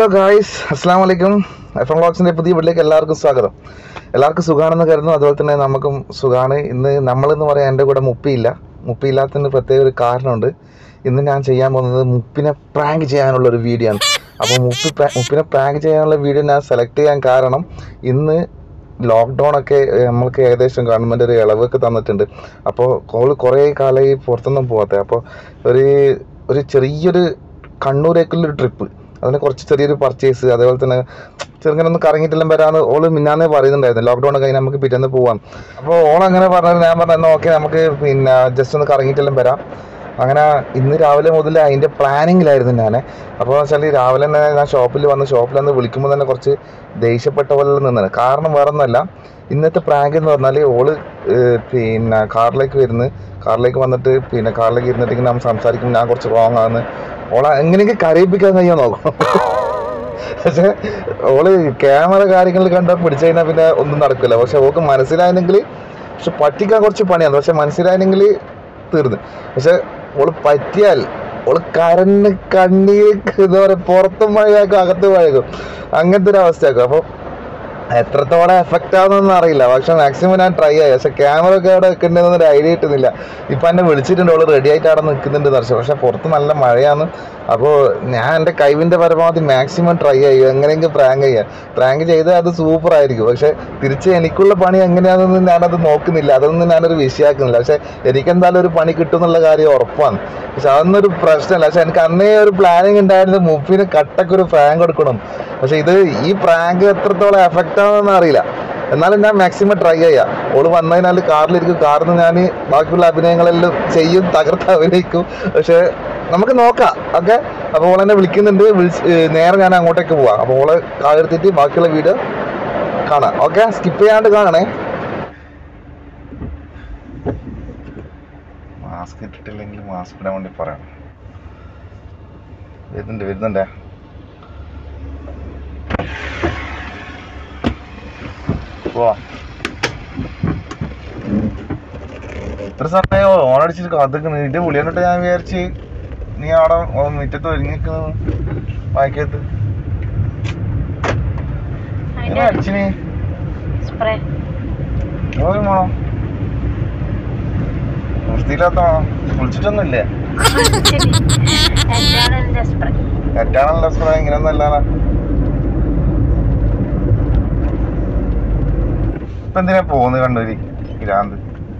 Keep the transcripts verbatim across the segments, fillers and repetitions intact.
Hello guys, അസ്സാം വലൈക്കും. F M വ്ളോഗ്സിൻ്റെ പുതിയ വീട്ടിലേക്ക് എല്ലാവർക്കും സ്വാഗതം. എല്ലാവർക്കും സുഖമാണെന്ന് കരുതുന്നു. അതുപോലെ തന്നെ നമുക്കും സുഖമാണ്. ഇന്ന് നമ്മളെന്ന് പറയാൻ എൻ്റെ കൂടെ മുപ്പിയില്ല. മുപ്പിയില്ലാത്തതിന് പ്രത്യേക ഒരു കാരണമുണ്ട്. ഇന്ന് ഞാൻ ചെയ്യാൻ പോകുന്നത് മുപ്പിനെ പ്രാങ്ക് ചെയ്യാനുള്ളൊരു വീഡിയോ ആണ്. അപ്പോൾ മുപ്പി മുപ്പിനെ പ്രാങ്ക് ചെയ്യാനുള്ള വീഡിയോ ഞാൻ സെലക്ട് ചെയ്യാൻ കാരണം ഇന്ന് ലോക്ക്ഡൗൺ ഒക്കെ നമ്മൾക്ക് ഏകദേശം ഗവൺമെൻറ് ഒരു ഇളവൊക്കെ തന്നിട്ടുണ്ട്. അപ്പോൾ കോൾ കുറേ കാലമായി പുറത്തൊന്നും പോകാത്ത. അപ്പോൾ ഒരു ഒരു ചെറിയൊരു കണ്ണൂരേക്കുള്ളൊരു ട്രിപ്പ്, അതിന് കുറച്ച് ചെറിയൊരു പർച്ചേസ്, അതേപോലെ തന്നെ ചെറുങ്ങനെ ഒന്ന് കറങ്ങിയിട്ടെല്ലാം വരാമെന്ന് ഓള് മിന്നാന്നേ പറയുന്നുണ്ടായിരുന്നു. ലോക്ക്ഡൗൺ കഴിഞ്ഞ് നമുക്ക് പിറ്റേന്ന് പോവാം. അപ്പോൾ ഓളങ്ങനെ പറഞ്ഞത് ഞാൻ പറഞ്ഞു ഓക്കെ നമുക്ക് പിന്നെ ജസ്റ്റ് ഒന്ന് കറങ്ങിയിട്ടെല്ലാം വരാം. അങ്ങനെ ഇന്ന് രാവിലെ മുതൽ അതിൻ്റെ പ്ലാനിങ്ങിലായിരുന്നു ഞാൻ. അപ്പോൾ വെച്ചാൽ രാവിലെ തന്നെ ഞാൻ ഷോപ്പിൽ വന്ന് ഷോപ്പിൽ വന്ന് വിളിക്കുമ്പോൾ തന്നെ കുറച്ച് ദേഷ്യപ്പെട്ട പോലെ നിന്നാണ്. കാരണം വേറെ ഒന്നുമല്ല, ഇന്നത്തെ പ്രാങ്ക് എന്ന് പറഞ്ഞാൽ ഓള് പിന്നെ കാറിലേക്ക് വരുന്നു. കാറിലേക്ക് വന്നിട്ട് പിന്നെ കാറിലേക്ക് ഇരുന്നിട്ട് നമ്മൾ സംസാരിക്കുമ്പോൾ ഞാൻ കുറച്ച് റോങ് ആണ്. ഓളെ എങ്ങനെയെങ്കിലും കരയിപ്പിക്കാൻ കഴിയാൻ നോക്കും. പക്ഷെ ഓള് ക്യാമറ കാര്യങ്ങൾ കണ്ടാൽ പിടിച്ചു കഴിഞ്ഞാൽ പിന്നെ ഒന്നും നടക്കില്ല. പക്ഷെ ഓൾക്ക് മനസ്സിലായെങ്കിൽ, പക്ഷെ പറ്റിക്കാൻ കുറച്ച് പണിയാണ്. പക്ഷെ മനസ്സിലായെങ്കിൽ തീർന്ന്. പക്ഷെ ഓള് പറ്റിയാൽ ഓള് കരന്ന് കണ്ണീർ എന്താ പറയുക, പുറത്തും മഴയാക്കും അകത്ത് മഴയാക്കും, അങ്ങനത്തെ ഒരു അവസ്ഥയാക്കും. അപ്പോൾ എത്രത്തോളം എഫക്റ്റ് ആവുന്നൊന്നും അറിയില്ല. പക്ഷെ മാക്സിമം ഞാൻ ട്രൈ ആയി. പക്ഷെ ക്യാമറ ഒക്കെ അവിടെ വെക്കേണ്ടതെന്നൊരു ഐഡിയ കിട്ടുന്നില്ല. ഇപ്പം എന്നെ വിളിച്ചിട്ടുണ്ട്, ഓള് റെഡി ആയിട്ട് അവിടെ നിൽക്കുന്നുണ്ട് ദർശനം. പക്ഷെ പുറത്ത് നല്ല മഴയാണ്. അപ്പോൾ ഞാൻ എൻ്റെ കഴിവിൻ്റെ പരമാവധി മാക്സിമം ട്രൈ ചെയ്യും എങ്ങനെയെങ്കിലും പ്രാങ്ക് ചെയ്യാൻ. പ്രാങ്ക് ചെയ്താൽ അത് സൂപ്പർ ആയിരിക്കും. പക്ഷെ തിരിച്ച് എനിക്കുള്ള പണി എങ്ങനെയാണെന്ന് ഞാനത് നോക്കുന്നില്ല, അതൊന്നും ഞാനൊരു വിഷയമാക്കുന്നില്ല. പക്ഷെ എനിക്കെന്തായാലും ഒരു പണി കിട്ടും എന്നുള്ള കാര്യം ഉറപ്പാണ്. പക്ഷെ അതൊന്നൊരു പ്രശ്നമില്ല. പക്ഷെ എനിക്ക് അന്നേ ഒരു പ്ലാനിങ് ഉണ്ടായിരുന്നു, മുപ്പിന് കട്ടൊക്കെ ഒരു പ്രാങ്ക് കൊടുക്കണം. പക്ഷെ ഇത് ഈ പ്രാങ്ക് എത്രത്തോളം എഫക്റ്റ് ആവുമെന്ന് അറിയില്ല. എന്നാലും ഞാൻ മാക്സിമം ട്രൈ ചെയ്യാം. ഓള് വന്നതിനാൽ കാറിലിരിക്കും, കാറിൽ നിന്ന് ഞാൻ ബാക്കിയുള്ള അഭിനയങ്ങളെല്ലാം ചെയ്യും, തകർത്ത് അഭിനയിക്കും. പക്ഷെ നമുക്ക് നോക്കാം. ഓക്കെ, അപ്പോൾ ഓളെന്നെ വിളിക്കുന്നുണ്ട്. വിളിച്ച് നേരെ ഞാൻ അങ്ങോട്ടേക്ക് പോവാം. അപ്പോൾ ഓളെ കാലെടുത്തിട്ട് ബാക്കിയുള്ള വീഡിയോ കാണാം. ഓക്കെ, സ്കിപ്പ് ചെയ്യാണ്ട് കാണണേ. മാസ്ക് ഇട്ടിട്ടില്ലെങ്കിൽ മാസ്ക് ഇടാൻ വേണ്ടി പറയണം. വരുന്നുണ്ട് വരുന്നുണ്ടേ പോവാ. ഇത്ര സമയം ഓണടിച്ചിട്ട് കാത്തിക്ക് നിന്റെ വിളി കണ്ടിട്ട് ഞാൻ വിചാരിച്ച് നീ അവിടെ മുറ്റത്ത് ഒരുങ്ങിക്കുന്നത് വായിക്കത്ത് അടിച്ചിന് വേണോ വൃത്തിയില്ലാത്തണോ? കുളിച്ചിട്ടൊന്നുമില്ലേ? തെറ്റാണല്ലോ സ്പ്രേ, ഇങ്ങനെയൊന്നും അല്ലാതെ. ഇപ്പൊ എന്തിനാ പോകുന്നത് കണ്ണൂര്? ഇരാന്ത്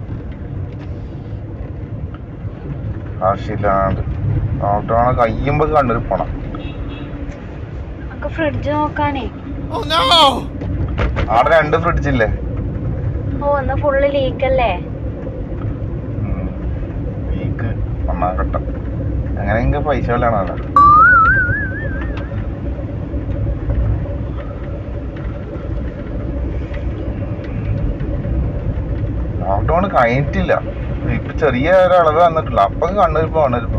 ആവശ്യമില്ലാണ്ട് ലോക്ക്ഡൗൺ കഴിയുമ്പോ കണ്ണൂര് പോണം. ഫ്രിഡ്ജ് നോക്കാനേ. അവിടെ രണ്ട് ഫ്രിഡ്ജില്ലേ? ഓ, എന്നാ ഫുള്ള് ലീക്കല്ലേ? ലീക്ക് ഒന്നാകട്ടെ. അങ്ങനെയെങ്കിൽ പൈസ വല്ലാണല്ലോ. ലോക്ക്ഡൗൺ കഴിഞ്ഞിട്ടില്ല, ഇപ്പൊ ചെറിയ ഒരളവ് വന്നിട്ടില്ല. അപ്പൊ കണ്ണൂരിപ്പോ കണ്ണൂരിപ്പോ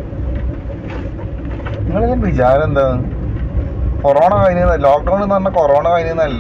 നിങ്ങളെ വിചാരം എന്താണ്? കൊറോണ കഴിഞ്ഞ ലോക്ക്ഡൗൺ എന്ന് പറഞ്ഞാൽ കൊറോണ കഴിഞ്ഞല്ല.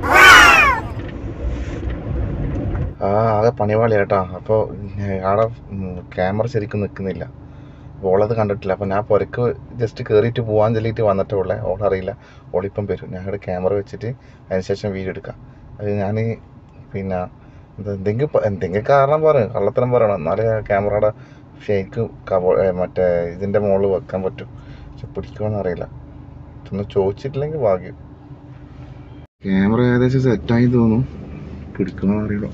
ആ ആകെ പണിപാളി കേട്ടാ. അപ്പോൾ അവിടെ ക്യാമറ ശരിക്കും നിൽക്കുന്നില്ല. ഓളത് കണ്ടിട്ടില്ല. അപ്പോൾ ഞാൻ പുരക്ക് ജസ്റ്റ് കയറിയിട്ട് പോകാൻ ചൊല്ലിയിട്ട് വന്നിട്ടേ ഉള്ളേ. ഓളറിയില്ല ഓളിപ്പം വരും. ഞാൻ ഇവിടെ ക്യാമറ വെച്ചിട്ട് അതിനുശേഷം വീഡിയോ എടുക്കാം. അത് ഞാൻ പിന്നെ എന്തെങ്കിലും എന്തെങ്കിലും കാരണം പറയും, കള്ളത്തരം പറയണം, എന്നാലേ ക്യാമറയുടെ ഷേക്ക് മറ്റേ ഇതിൻ്റെ മുകളിൽ വെക്കാൻ പറ്റും. പക്ഷെ പിടിക്കുമെന്ന് അറിയില്ല. ഒന്ന് ചോദിച്ചിട്ടില്ലെങ്കിൽ ഭാഗ്യം. ക്യാമറ ഏകദേശം സെറ്റായി തോന്നും, പിടിക്കണമെന്ന് അറിയില്ല.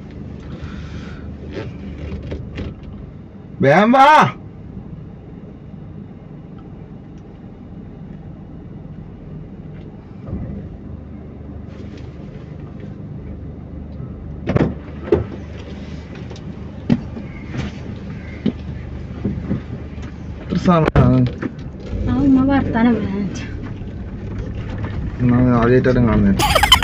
വേമ്പാ ആദ്യമായിട്ടാണ് കാണുന്നത്.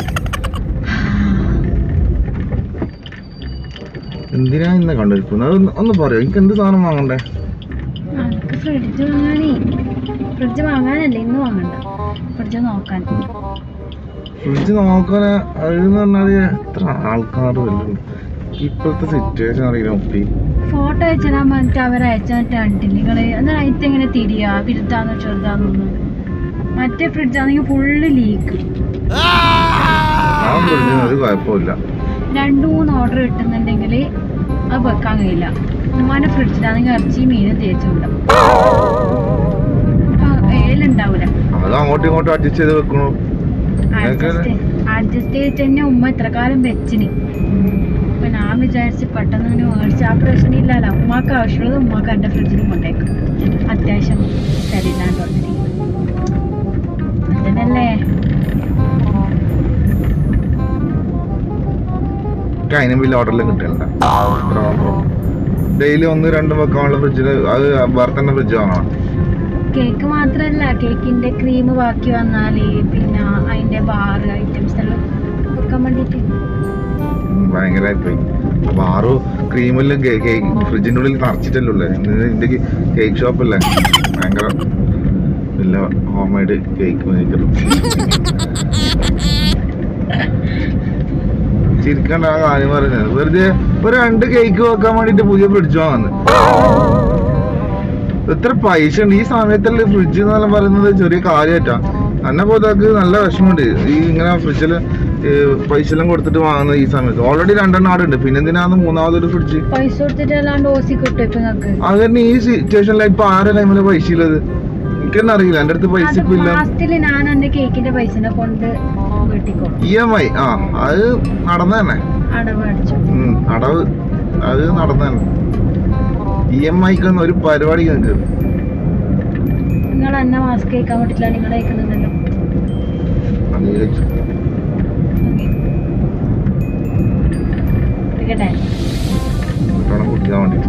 എന്തിനാ ഇന്ന് കണ്ടിരിക്കുന്നത്? ഒന്ന് പറയോ, എനിക്ക് എന്ത് സാധനം വാങ്ങണ്ടേ? ഫ്രിഡ്ജ് വാങ്ങാനേ. ഫ്രിഡ്ജ് വാങ്ങാനല്ലേ, ഇന്ന് വാങ്ങണ്ട, ഫ്രിഡ്ജ് നോക്കാൻ. ഫ്രിഡ്ജ് നോക്കാന് അതെന്ന് പറഞ്ഞാല് എത്ര ആൾക്കാർ വരും. ഇപ്പോഴത്തെ സിറ്റുവേഷൻ അറിയില്ല. ഒപ്പി ഫോട്ടോ അയച്ചാൽ മറ്റേ അവർ അയച്ചാൽ കണ്ടില്ല നിങ്ങള്. എന്നാൽ അയച്ചെങ്ങനെ തിരിയാ, വലുതാന്നോ ചെറുതാന്നൊന്നും മറ്റേ ഫ്രിഡ്ജ് ആണെങ്കിൽ ഫുള്ള് ലീക്ക്. രണ്ടു മൂന്ന് ഓർഡർ കിട്ടുന്നുണ്ടെങ്കിൽ അത് വെക്കാൻ കഴിയില്ല. ഉമ്മാന്റെ ഫ്രിഡ്ജിലാണെങ്കിൽ ഇറച്ചി മീനും തേച്ചുണ്ടാവും. ഏലുണ്ടാവൂല. അങ്ങോട്ടും ഇങ്ങോട്ടും അഡ്ജസ്റ്റ് ചെയ്ത് വെക്കണു. അഡ്ജസ്റ്റ് ചെയ്തിട്ട് തന്നെ ഉമ്മ ഇത്ര കാലം വെച്ചിന്. അപ്പൊ ഞാൻ വിചാരിച്ച് പെട്ടെന്ന് തന്നെ മേടിച്ച് ആ പ്രശ്നം ഇല്ലല്ലോ. ഉമ്മാക്ക് ആവശ്യമുള്ളത് ഉമ്മാക്ക് എന്റെ ഫ്രിഡ്ജിൽ കൊണ്ടേക്കും. അത്യാവശ്യം ശരീരാണ്ട് വന്നിട്ട് അതിനല്ലേ അതിനും വലിയ ഓർഡറിലും കിട്ടില്ല. ഡെയിലി ഒന്ന് രണ്ടും വെക്കാനുള്ള ഫ്രിഡ്ജില് അത് വേറെ തന്നെ ഫ്രിഡ്ജ് വാങ്ങണം. കേക്ക് മാത്രല്ല, കേക്കിന്റെ ക്രീം ബാക്കി വന്നാല് പിന്നെ അതിന്റെ ബാർ ഐറ്റംസ് എല്ലാം വെക്കാൻ വേണ്ടിട്ട് ഭയങ്കരമായി പോയി. ബാറു ക്രീമെല്ലാം കേക്ക് ഫ്രിഡ്ജിന്റെ ഉള്ളിൽ നിറച്ചിട്ടല്ലേ. ഇതിന്റെ കേക്ക് ഷോപ്പല്ലേ ഭയങ്കര വലിയ ഹോം മെയ്ഡ് കേക്ക് മേക്കർ. ചിരിക്കണ്ട ആ കാര്യം പറഞ്ഞത്. വെറുതെ ഒരു രണ്ട് കേക്ക് വെക്കാൻ വേണ്ടിട്ട് പുതിയ ഫ്രിഡ്ജ് വാങ്ങുന്നത്. എത്ര പൈസ ഉണ്ട് ഈ സമയത്തല്ലേ ഫ്രിഡ്ജ് എന്നെല്ലാം പറയുന്നത്. ചെറിയ കാര്യമായിട്ടാ. എന്നെ പോതാക്ക് നല്ല വിഷമമുണ്ട് ഈ ഇങ്ങനെ ഫ്രിഡ്ജില് പൈസ എല്ലാം കൊടുത്തിട്ട് വാങ്ങുന്നത് ഈ സമയത്ത്. ഓൾറെഡി രണ്ടെണ്ണം ആടുണ്ട്, പിന്നെ എന്തിനാന്ന് മൂന്നാമതൊരു ഫ്രിഡ്ജ്. പൈസ അത് തന്നെ ഈ സിറ്റുവേഷനിലാണ് ഇപ്പൊ ആരെ ടൈമില് പൈസ ഉള്ളത് എനിക്ക് തന്നെ അറിയില്ല. എന്റെ അടുത്ത് പൈസ ഇപ്പൊ ഇല്ല. ഇ എം ഐ ആ അത് നടന്ന തന്നെ അടവ് അത് നടന്ന തന്നെ. ഇ എം ഐക്കൊന്നും ഒരു പരിപാടി നിങ്ങൾക്ക് കുട്ടിക്കാൻ വേണ്ടിട്ട്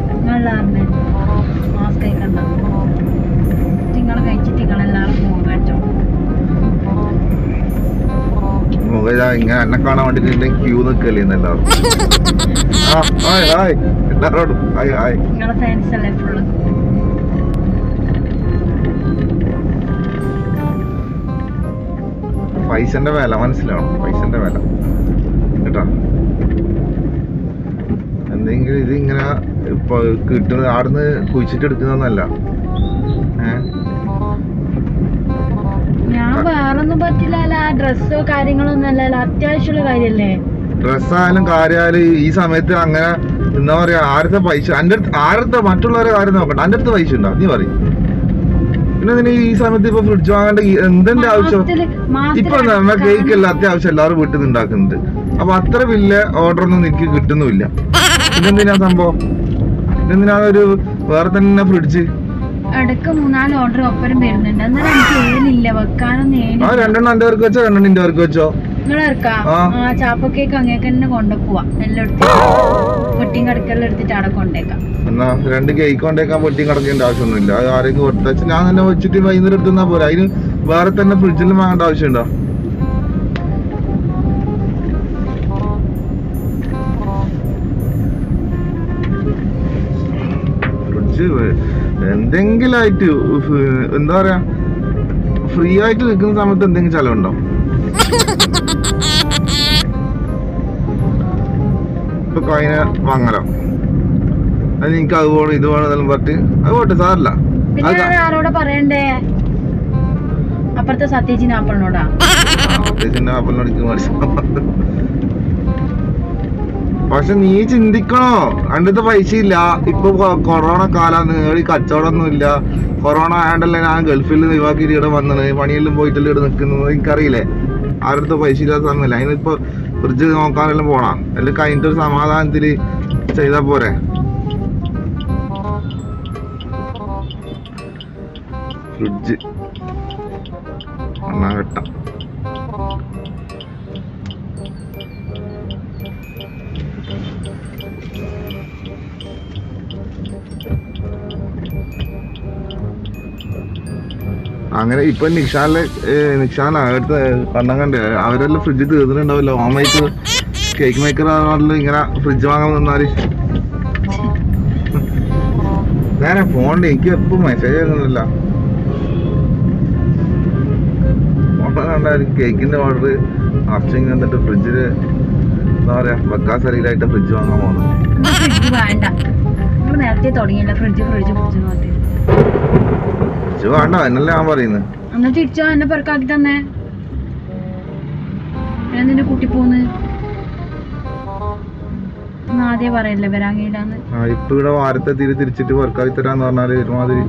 മുഖ ഇങ്ങനെ എന്നെ കാണാൻ വേണ്ടിട്ട് ക്യൂ നിക്കല്ലേ എല്ലാവരും. എല്ലാരോടും ഹായ് ഹായ്. പൈസന്റെ വില മനസ്സിലാവണം. പൈസന്റെ വില കേട്ടോ. എന്തെങ്കിലും ഇത് ഇങ്ങനെ ഇപ്പൊ കിട്ടുന്നത് ആടുന്ന് കുഴിച്ചിട്ട് എടുക്കുന്നതല്ല. ഏഹ് ഞാൻ വേറൊന്നും പറ്റില്ല. ഡ്രസ്സോ കാര്യങ്ങളൊന്നും അല്ലല്ലോ, അത്യാവശ്യമുള്ള കാര്യല്ലേ. ഡ്രസ്സായാലും കാര്യമായാലും ഈ സമയത്ത് അങ്ങനെ എന്താ പറയാ ആരത്തെ പൈസ എന്റെ അടുത്ത് ആരത്തെ മറ്റുള്ളവരെ കാര്യം നോക്കണ്ട. എന്റെ അടുത്ത് പൈസ ഉണ്ടോ നീ പറയും. പിന്നെ നിന്നെ ഈ സമയത്ത് ഇപ്പൊ ഫ്രിഡ്ജ് വാങ്ങേണ്ട എന്തിന്റെ ആവശ്യം. ഇപ്പൊ നമ്മ കേക്ക് എല്ലാം അത്യാവശ്യം എല്ലാവരും വീട്ടിൽ നിന്ന് ഉണ്ടാക്കുന്നുണ്ട്. അപ്പൊ അത്ര വലിയ ഓർഡർ ഒന്നും എനിക്ക് കിട്ടുന്നുമില്ല. പിന്നെന്തിനാ സംഭവം. പിന്നെന്തിനാ ഒരു വേറെ തന്നെ ഫ്രിഡ്ജ്. ഇടക്ക് മൂന്നാല് ഓർഡർ ഒപ്പരം വരുന്നുണ്ട്. എന്നാലും എനിക്ക് ഏലില്ല വെക്കാനൊന്നും. ആ രണ്ടെണ്ണം എന്റെ പേർക്ക് വെച്ചോ രണ്ടെണ്ണം എന്റെ പേർക്ക് വെച്ചോ. നിങ്ങൾ ഇറക്കാം ആ ചാപ്പക്കേക്ക് അങ്ങേക്ക് തന്നെ കൊണ്ടുപോവാ. എല്ലാം എടുത്ത് പൊട്ടിയും കടക്കെല്ലാം എടുത്തിട്ട് അവിടെ കൊണ്ടേക്കാം. എന്നാ രണ്ട് കേക്ക് കൊണ്ടേക്കാൻ പൊട്ടിയും കടക്കേണ്ട ആവശ്യമൊന്നുമില്ല. അത് ആരെങ്കിലും കൊടുത്ത ഞാൻ തന്നെ വെച്ചിട്ട് വൈകുന്നേരം എടുത്തുന്നാ പോരാ. അതിന് വേറെ തന്നെ ഫ്രിഡ്ജിൽ വാങ്ങേണ്ട ആവശ്യമുണ്ടോ. ഫ്രിഡ്ജ് എന്തെങ്കിലും ആയിട്ട് എന്താ പറയാ ഫ്രീ ആയിട്ട് നിൽക്കുന്ന സമയത്ത് എന്തെങ്കിലും ചെലവുണ്ടോ. ഇപ്പൊ കഴിഞ്ഞ വാങ്ങലോ അത് എനിക്ക് അത് പോകണം ഇത് വേണം എന്നെല്ലാം പറഞ്ഞിട്ട് അത് പോട്ടെ സാറില്ല. ആരോടാ പറയണ്ടേ. അപ്പുറത്തെ സത്യേജിന്റെ ആപ്പിളിനോടാ. സത്യേജിന്റെ ആപ്പിളിനോട് മേടിച്ചു. പക്ഷെ നീ ചിന്തിക്കണോ അണ്ടത്തെ പൈസ ഇല്ല. ഇപ്പൊ കൊറോണ കാലാന്ന് ഈ കച്ചവടമൊന്നും ഇല്ല. കൊറോണ ആയണ്ടല്ലേ ഞാൻ ഗൾഫിൽ ഒഴിവാക്കിയിട്ട് ഇവിടെ വന്നത്. പണിയെല്ലാം പോയിട്ടല്ലേ ഇവിടെ നിൽക്കുന്നത്. എനിക്കറിയില്ലേ ആരുടെ പൈസ ഇല്ലാത്ത സമയമല്ല. അതിനിപ്പോ ഫ്രിഡ്ജ് നോക്കാനെല്ലാം പോണ എല്ലാം കഴിഞ്ഞിട്ട് ഒരു സമാധാനത്തില് ചെയ്താ പോരെ. ഫ്രിഡ്ജ് ഒന്നാം ഘട്ടം അങ്ങനെ ഇപ്പൊ നിക്ഷാനിലെ നിക്ഷാന അടുത്ത് കണ്ണം കണ്ട് അവരെല്ലാം ഫ്രിഡ്ജ് തീർന്നിട്ടുണ്ടാവില്ല. ഹോം മേക്കർ കേക്ക് മേക്കർ ഇങ്ങനെ ഫ്രിഡ്ജ് വാങ്ങാൻ നിന്നാല് നേരെ ഫോണിൽ എനിക്ക് എപ്പം മെസ്സേജ് വരുന്നില്ല. ഫോണിൽ കണ്ടായിരിക്കും കേക്കിന്റെ ഓർഡർ അർച്ചിങ് എന്നിട്ട് ഫ്രിഡ്ജില് എന്താ പറയാ വെക്കാൻ സരിയിലായിട്ട് ഫ്രിഡ്ജ് വാങ്ങാൻ പോകുന്നത്. നേരത്തെ തുടങ്ങിയല്ല ഫ്രിഡ്ജ് ഫ്രിഡ്ജ് ഫ്രിഡ്ജ് വേണ്ട എന്നല്ലേ ഞാൻ പറയുന്നത്. എന്നാ തിരിച്ചോ എന്നെ പെറുക്കാക്കി തന്നെ ഞാൻ നിന്നെ കൂട്ടി പോന്ന് ആദ്യം പറയല്ലേ വരാങ്ങിയില്ലാന്ന്. ഇപ്പൊ ഇവിടെ വാരത്തെ തിരി തിരിച്ചിട്ട് പെറുക്കാക്കി തരാന്ന് പറഞ്ഞാല് ഒരുമാതിരി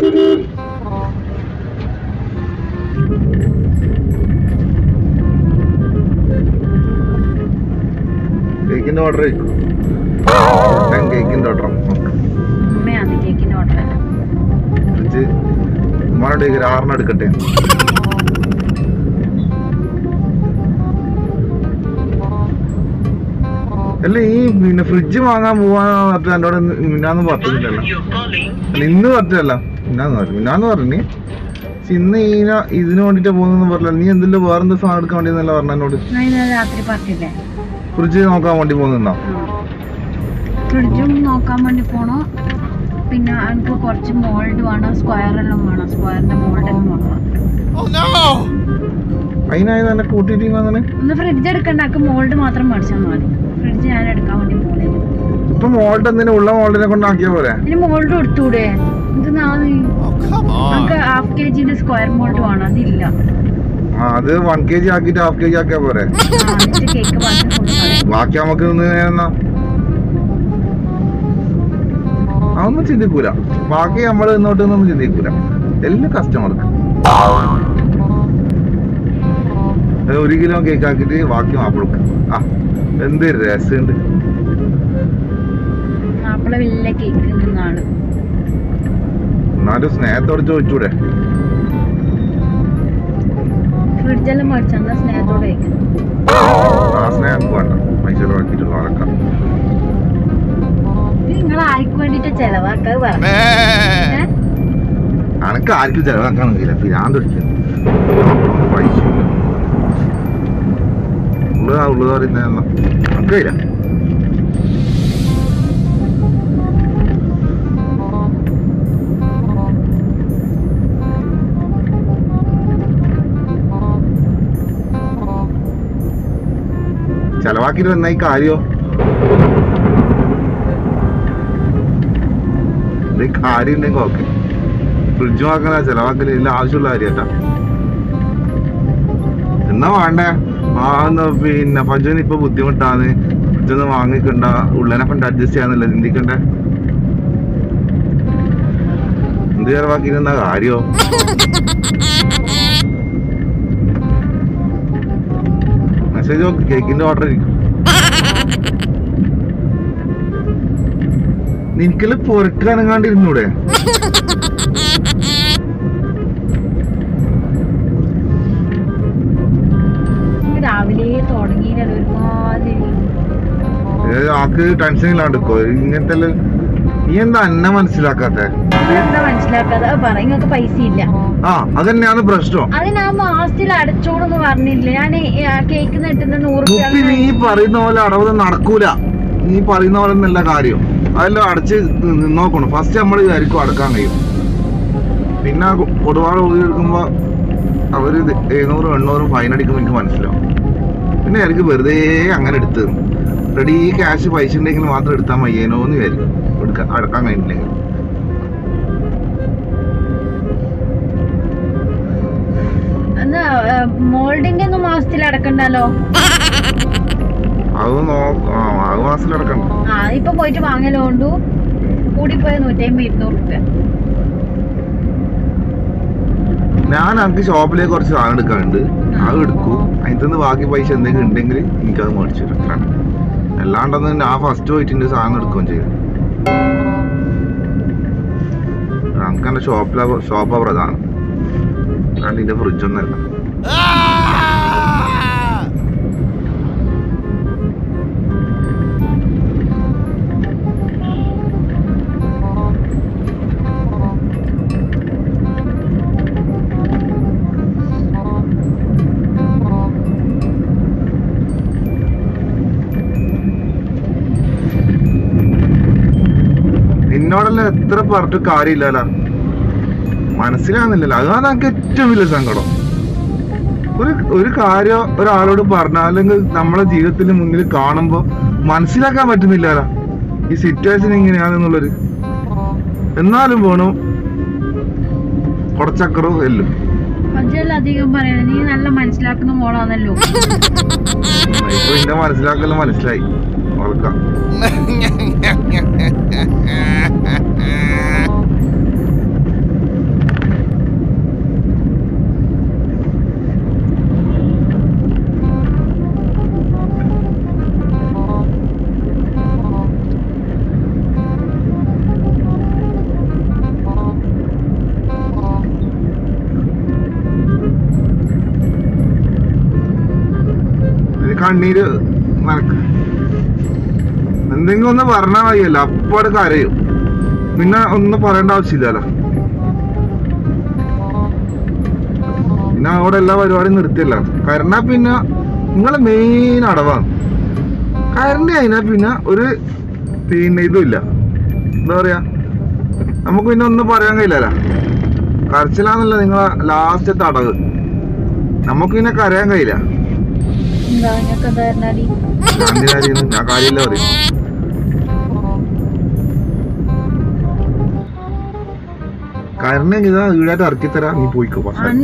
കേക്കിന്റെ ഓർഡർ ആയിരിക്കും. കേക്കിന്റെ ഓർഡർ ഉമ്മയാണ് കേക്കിന്റെ ഓർഡർ അല്ല. ഉമ്മാനോട് ആറിന് എടുക്കട്ടെ. അല്ല ഈ പിന്നെ ഫ്രിഡ്ജ് വാങ്ങാൻ പോവാന്ന് പറഞ്ഞിട്ട് എന്നോട് മിന്നാന്ന് പറഞ്ഞില്ലല്ലോ. അല്ല ഇന്ന് പറഞ്ഞല്ല മിന്നാന്ന് പറഞ്ഞു മിന്നാന്ന് പറഞ്ഞു. പക്ഷെ ഇന്ന് ഈ ഇതിന് വേണ്ടിട്ടാ പോകുന്നെന്ന് പറഞ്ഞില്ല. നീ എന്തെല്ലോ വേറെന്താ സാധനം എടുക്കാൻ വേണ്ടിയെന്നല്ല പറഞ്ഞു എന്നോട്. രാത്രി പറഞ്ഞില്ലേ ഫ്രിഡ്ജ് നോക്കാൻ വേണ്ടി പോകുന്നുണ്ടോ? ഫ്രിഡ്ജും നോക്കാൻ വേണ്ടി പോണോ. പിന്നെ എനിക്ക് കുറച്ച് മോൾഡ് വേണം. സ്ക്വയറെല്ലാം വേണം. സ്ക്വയറിന്റെ മോൾഡെല്ലാം വേണം. അതിനായി തന്നെ കൂട്ടിട്ട് ഒന്ന് ഫ്രിഡ്ജ് എടുക്കണ്ട. മോൾഡ് മാത്രം മേടിച്ചാൽ മതി. ഫ്രിഡ്ജ് ഞാൻ എടുക്കാൻ വേണ്ടി പോണേ. ഇപ്പൊ മോൾഡ് എന്തിനാ ഉള്ള മോൾഡിനെ കൊണ്ടാക്കിയ പോലെ ഇനി മോൾഡ് എടുത്തൂടെ? നമുക്ക് ഹാഫ് കെ ജിന്റെ സ്ക്വയർ മോൾഡ് വേണം. അതില്ല. അത് വൺ കെ ജി ആക്കിട്ട് ഹാഫ് കെ ജി ആക്കിയാ പോരെ. കേക്ക് ബാക്കി നമുക്ക് അതൊന്നും ചിന്തിക്കൂല. ബാക്കി നമ്മൾ ഇന്നോട്ടൊന്നും ചിന്തിക്കൂല. എല്ലാം കസ്റ്റമർക്ക് ഒരു കിലോ കേക്ക് ആക്കിട്ട് ബാക്കി മാപ്പിളക്ക്. ആ എന്ത് രസമുണ്ട്. മാപ്പിള വലിയ കേക്ക് നിന്നാണ്. എന്നാലും സ്നേഹത്തോടെ ചോദിച്ചൂടെ? ഫ്രിഡ്ജെല്ലാം മേടിച്ചാ സ്നേഹത്തോടെ ആ സ്നേഹം വേണ്ട. പൈസ ചെലവാക്കിയിട്ടുള്ള ആൾക്കാർ നിങ്ങൾ ആർക്ക് വേണ്ടിട്ട് ചെലവാക്കാ പറഞ്ഞു. അനക്ക് ആർക്കും ചെലവാക്കാൻ കഴിയില്ല. പിരാന്ത് പൈസ ഉള്ളതാ ഉള്ളത് പറയുന്ന നമുക്ക് കഴിയില്ല. ചെലവാക്കിട്ട് വന്നായി കാര്യോ കാര്യം ഉണ്ടെങ്കിൽ ഓക്കെ. ഫ്രിഡ്ജ് വാക്കല ചെലവാക്കല് ഇല്ല ആവശ്യമുള്ള കാര്യട്ടാ. എന്നാ വേണ്ടേ ആ പിന്നെ പഞ്ചന് ഇപ്പൊ ബുദ്ധിമുട്ടാണ്. ഫ്രിഡ്ജൊന്നും വാങ്ങിക്കണ്ട. ഉള്ളനെ കൊണ്ട് അഡ്ജസ്റ്റ് ചെയ്യാന്നല്ല ചിന്തിക്കണ്ടേ. എന്ത് ചെലവാക്കിയിരുന്ന കാര്യോ? മെസ്സേജ് നോക്ക്. കേക്കിന്റെ ഓർഡർ ഇരിക്കും. നിനക്കല് പൊറക്കാനങ്ങാണ്ടിരുന്നൂടെ? രാവിലെ തുടങ്ങിയില്ലല്ലോ ഒരുമാതിരി. ആക്ക് ടെൻഷൻ ഇല്ലാണ്ടിക്കോ ഇങ്ങനത്തെ. നീ എന്താ എന്നെ മനസ്സിലാക്കാത്തെ? മനസ്സിലാക്കാതെ പറയുന്നത് പൈസ ഇല്ല. ആ അതന്നെയാണ് പ്രശ്നം. അത് ഞാൻ മാസത്തിൽ അടച്ചോളെന്ന് പറഞ്ഞില്ല. ഞാൻ കേക്ക് നെട്ടുന്ന നൂറ് രൂപ. നീ പറയുന്ന പോലെ അടവ് നടക്കൂല. നീ പറയുന്ന പോലെ നല്ല കാര്യം അതെല്ലാം അടച്ച് നോക്കണം. ഫസ്റ്റ് നമ്മൾ വിചാരിക്കും അടക്കാൻ കഴിയും. പിന്നെ കൊടുപാട് എടുക്കുമ്പോ അവര് എഴുന്നൂറും എണ്ണൂറും ഫൈൻ അടിക്കുമ്പോൾ എനിക്ക് മനസ്സിലാവും. പിന്നെ എനിക്ക് വെറുതെ അങ്ങനെ എടുത്ത് റെഡി ക്യാഷ് പൈസ ഉണ്ടെങ്കിൽ മാത്രം എടുത്താൽ മയ്യേനോ എന്ന് വിചാരിക്കും. എടുക്കാൻ അടക്കാൻ കഴിഞ്ഞില്ലെങ്കിൽ മോൾഡിന്റെ ഒന്നും മാസത്തിൽ അടക്കണ്ടല്ലോ. അത് അത് മാസത്തിൽ അടക്കണ്ട. ആ ഇപ്പൊ പോയിട്ട് വാങ്ങലോണ്ടു കൂടിപ്പോയ നൂറ്റി അമ്പത് ഇരുന്നൂറ് രൂപ. ഞാൻ എനിക്ക് ഷോപ്പിലേക്ക് കുറച്ച് സാധനം എടുക്കാനുണ്ട്. അത് എടുക്കും. അതിന് ബാക്കി പൈസ എന്തെങ്കിലും ഉണ്ടെങ്കിൽ എനിക്കത് മേടിച്ചു തരും. അത്ര അല്ലാണ്ടൊന്നും ഞാൻ ഫസ്റ്റ് പോയിട്ട് സാധനം എടുക്കുകയും ചെയ്തു. നമുക്ക് എന്റെ ഷോപ്പിലെ ഷോപ്പാ പ്രധാനം. അല്ലാണ്ട് ഇതിന്റെ ഫ്രിഡ്ജൊന്നല്ല. നിന്നോടെല്ലാം എത്ര പറഞ്ഞിട്ട് കാര്യമില്ലല്ലോ. മനസ്സിലാകുന്നില്ലല്ലോ. അതാണ് എനിക്ക് ഏറ്റവും വലിയ സങ്കടം. ഒരു ഒരു കാര്യം ഒരാളോട് പറഞ്ഞാൽ അല്ലെങ്കിൽ നമ്മളെ ജീവിതത്തിന് മുന്നിൽ കാണുമ്പോ മനസ്സിലാക്കാൻ പറ്റുന്നില്ലല്ലോ ഈ സിറ്റുവേഷൻ ഇങ്ങനെയാണെന്നുള്ളൊരു. എന്നാലും വേണം കൊടച്ചക്കറും എല്ലും. അധികം പറയണ നീ നല്ല മനസ്സിലാക്കുന്ന മോളാണല്ലോ. ഇപ്പൊ എന്റെ മനസ്സിലാക്കലും മനസ്സിലായി. ഓർക്കാം. കണ്ണീര് നടക്ക എന്തെങ്കിലും ഒന്ന് പറഞ്ഞാൽ മതിയല്ലോ, അപ്പൊ അത് കരയും. പിന്നെ ഒന്നും പറയേണ്ട ആവശ്യമില്ലല്ലോ. പിന്നെ അവിടെ എല്ലാ പരിപാടിയും നിർത്തിയല്ല. കരഞ്ഞാ പിന്നെ നിങ്ങളെ മെയിൻ അടവാണ്. കരണ്ട് കഴിഞ്ഞാൽ പിന്നെ ഒരു പിന്നെ ഇതുമില്ല, എന്താ പറയാ, നമുക്ക് പിന്നെ ഒന്നും പറയാൻ കഴിയില്ലല്ലോ. കരച്ചിലാന്നല്ല നിങ്ങളെ ലാസ്റ്റത്തെ അടവ്. നമുക്ക് പിന്നെ കരയാൻ കഴിയില്ല. ഞാൻ കാര്യമില്ല പറയും. കാരണം ഇതാ വീടായിട്ട് ഇറക്കി തരാം, നീ പോയിക്കോ.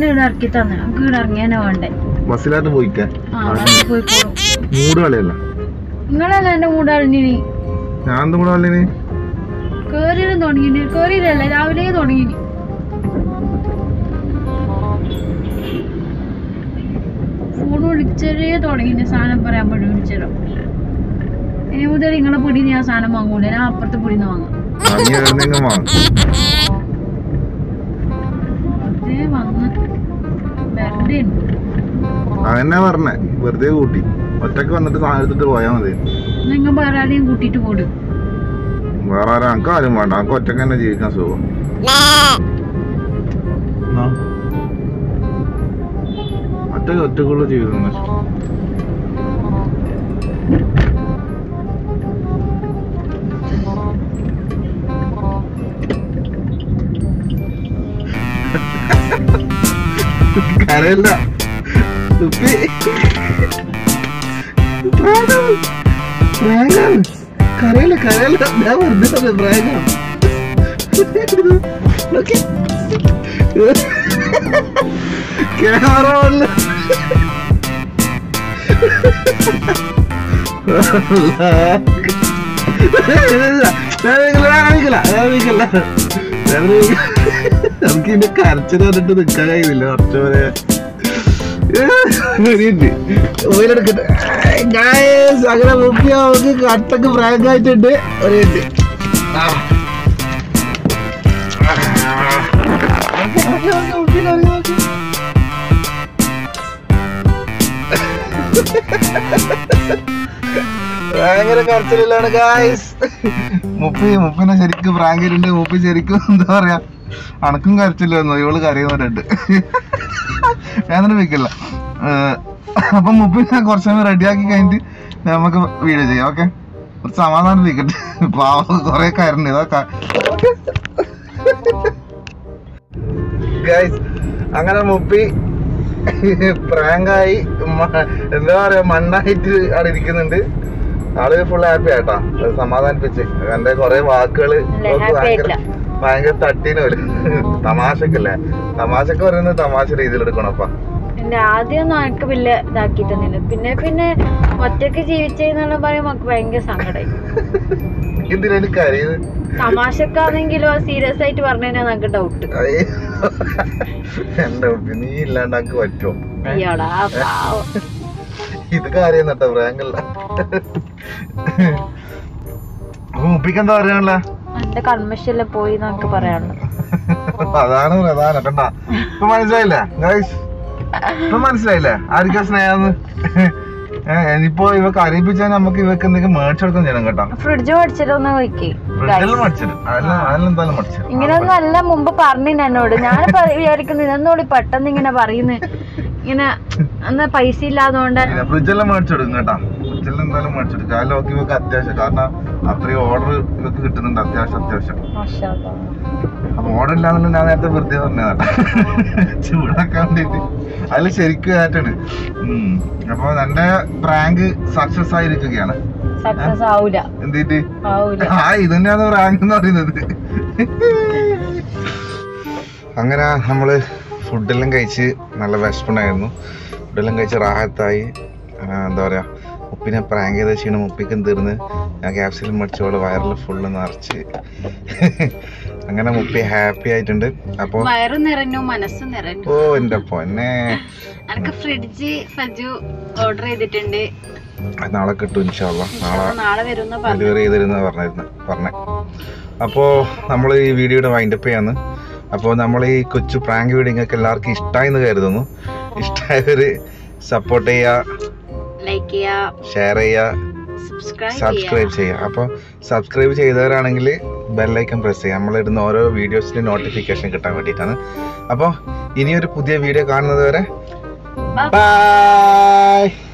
ബസ്സിലായിട്ട് പോയിക്കാൻ മൂട് കളിയല്ല. നിങ്ങളല്ല എന്റെ മൂടാളിനി. ഞാൻ എന്ത് മൂട് കളി? കേറിയും തുടങ്ങി, കേറിയില്ലല്ലേ രാവിലെ തുടങ്ങി. ഫോൺ വിളിച്ചേ തുടങ്ങി സാധനം പറയാൻ വേണ്ടി വിളിച്ചോ. ഇനി മുതൽ നിങ്ങളെ പിടി ഞാൻ സാധനം വാങ്ങൂല, ഞാൻ അപ്പുറത്തെ പിടിന്ന് വാങ്ങാം. അതന്നെ പറഞ്ഞേ, വെറുതെ കൂട്ടി ഒറ്റക്ക് വന്നിട്ട് സാധനം എടുത്തിട്ട് പോയാ മതി. നിങ്ങൾ വേറെ ആരെയും കൂട്ടിട്ട് പോടും. വേറെ ആരും അനക്ക് ആരും വേണ്ട, അനക്ക് ഒറ്റക്ക് തന്നെ ജീവിക്കാൻ സുഖം. ഒറ്റക്ക് ഒറ്റക്കുള്ള ജീവിതം കരയില്ല. കരയില്ല കരയില്ല, ഞാൻ വെറുതെ പ്രായം. ക്യാമറ വല്ല നമുക്ക് ഇതിന്റെ കരച്ചിൽ കണ്ടിട്ട് നിക്കാൻ കഴിയുന്നില്ല. കുറച്ച് വരെ ഓയിലെടുക്കട്ടെ. അങ്ങനെ മുപ്പി നമുക്ക് കട്ടക്ക് പ്രാങ്ക് ആയിട്ടുണ്ട്. ഒരു മിനിറ്റ്. ഭയങ്കര കരച്ചിലാണ് ഗായ്സ്. മുപ്പി മുപ്പിനെ ശരിക്കും പ്രാങ്കിലുണ്ട്. മുപ്പി ശരിക്കും എന്താ പറയാ, അണക്കും കരച്ചില്ലായിരുന്നു, ഇവള് കരയുന്നവരുണ്ട്. ഞാൻ തന്നെ വെക്കില്ല. അപ്പൊ മുപ്പിനെ കുറച്ചൊന്ന് റെഡിയാക്കി കഴിഞ്ഞിട്ട് നമുക്ക് വീഡിയോ ചെയ്യാം. ഓക്കെ, കുറച്ച് സമാധാനം വെക്കട്ടെ. പാവം കൊറേ കരണ്ട് ഇതാ ഗായ്സ്. അങ്ങനെ മുപ്പി പ്രാങ്കായി എന്താ പറയാ മണ്ണായിട്ട് അവിടെ ഇരിക്കുന്നുണ്ട്. ആള് ഫുൾ ഹാപ്പി ആയിട്ടാ, സമാധാനിപ്പിച്ച്. എന്റെ കൊറേ വാക്കുകള് ഭയങ്കര ഭയങ്കര തട്ടീന് വരും. തമാശക്കല്ലേ, തമാശക്ക് പറയുന്നത് തമാശ രീതിയിൽ എടുക്കണം. അപ്പ ആദ്യമൊന്നും എനിക്ക് വലിയ ഇതാക്കി തന്നില്ല. പിന്നെ പിന്നെ ഒറ്റക്ക് ജീവിച്ചെന്നുള്ള പറയുമ്പോ നമുക്ക് ഭയങ്കര സങ്കടമായി. എന്തിനാ എനിക്ക് അറിയത്? തമാശക്കാണെങ്കിലോ സീരിയസ് ആയിട്ട് പറഞ്ഞാൽ നമുക്ക് ഡൗട്ട്. നീ ഇല്ലാണ്ട് എനിക്ക് പറ്റുമോ? അയ്യോടാ പാവം. ഇത് കാര്യം കേട്ടോ, പ്രാങ്കല്ല. അപ്പൊ മുപ്പിക്ക് എന്താ പറയാനുള്ള? എന്റെ കൺമശല്ലേ പോയി നമുക്ക് പറയാനുള്ളത്. അതാണ് പ്രധാനം. കണ്ടാ ഇപ്പൊ മനസ്സിലായില്ലേ ഗൈസ്? ഇപ്പൊ മനസ്സിലായില്ലേ ആർക്കാ സ്നേഹന്ന്? ഇനിയിപ്പോ ഇവ കരയിപ്പിച്ചാൽ നമുക്ക് ഇവക്ക് എന്തെങ്കിലും മേടിച്ചെടുക്കാൻ ചെയ്യണം കേട്ടോ. ഫ്രിഡ്ജ് മേടിച്ചിട്ടൊന്ന് നോക്കി. ഇങ്ങനെയൊന്നും അല്ല മുമ്പ് പറഞ്ഞു എന്നോട്. ഞാൻ വിചാരിക്കുന്നു ഇതെന്നോട് പെട്ടെന്ന് ഇങ്ങനെ പറയുന്നു. ഇങ്ങനെ എന്നാ പൈസ ഇല്ലാതുകൊണ്ട് ഫ്രിഡ്ജെല്ലാം മേടിച്ചെടുക്കും കേട്ടാ. ഫ്രിഡ്ജെല്ലാം എന്തായാലും മേടിച്ചെടുക്കും. അതിൽ നോക്കി ഇവക്ക് അത്യാവശ്യം, കാരണം അത്രയും ഓർഡർ ഇവക്ക് കിട്ടുന്നുണ്ട്. അത്യാവശ്യം അത്യാവശ്യം അപ്പൊ ഓർഡർ ഇല്ലാന്നുള്ള ഞാൻ നേരത്തെ വെറുതെ പറഞ്ഞതാ, ചൂടാക്കാൻ വേണ്ടിട്ട്. അതിൽ ശരിക്കും ആയിട്ടാണ്. ഉം അപ്പൊ എന്റെ പ്രാങ്ക് സക്സസ് ആയിരിക്കുകയാണ്. എന്തിട്ട് ആ ഇത് തന്നെയാണ് പ്രാങ്ക് എന്ന് പറയുന്നത്. അങ്ങനെ നമ്മൾ ഫുഡെല്ലാം കഴിച്ച് നല്ല വിശപ്പുണ്ടായിരുന്നു. ഫുഡെല്ലാം കഴിച്ച് റാഹത്തായി. എന്താ പറയുക, മുപ്പിനെ പ്രാങ്ക് ചെയ്ത ക്ഷീണം മുപ്പിക്കും തീർന്ന് ഞാൻ ക്യാപ്സിലും മേടിച്ചോളൂ വയറിൽ ഫുള്ള് നിറച്ച്. അങ്ങനെ മുപ്പി ഹാപ്പി ആയിട്ടുണ്ട്. അപ്പോൾ വയറും നിറഞ്ഞു മനസ്സും നിറഞ്ഞു. ഓ എൻ്റെ പൊന്നെ, എനിക്ക് ഫ്രിഡ്ജ് ഫജു ഓർഡർ ചെയ്തിട്ടുണ്ട്. നാളെ കിട്ടും ഇൻഷാല്ലാ. നാളെ നാളെ വരുന്ന ഡെലിവറി ചെയ്തിരുന്ന പറഞ്ഞിരുന്നു പറഞ്ഞേ. അപ്പോൾ നമ്മൾ ഈ വീഡിയോയുടെ വൈൻഡപ്പ് ചെയ്യാന്ന്. അപ്പോൾ നമ്മൾ ഈ കൊച്ചു പ്രാങ്ക് വീഡിയോ നിങ്ങൾക്ക് എല്ലാവർക്കും ഇഷ്ടമായെന്ന് കരുതുന്നു. ഇഷ്ടമായവർ സപ്പോർട്ട് ചെയ്യുക, ലൈക്ക് ചെയ്യുക, ഷെയർ ചെയ്യുക, സബ്സ്ക്രൈബ് ചെയ്യുക. അപ്പോൾ സബ്സ്ക്രൈബ് ചെയ്തവരാണെങ്കിൽ ബെല്ലൈക്കൺ പ്രസ് ചെയ്യുക, നമ്മളിടുന്ന ഓരോ വീഡിയോസിൻ്റെ നോട്ടിഫിക്കേഷൻ കിട്ടാൻ വേണ്ടിയിട്ടാണ്. അപ്പോൾ ഇനിയൊരു പുതിയ വീഡിയോ കാണുന്നത് വരെ ബൈ.